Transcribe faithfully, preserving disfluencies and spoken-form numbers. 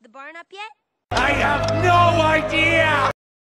the barn up yet? I have no idea!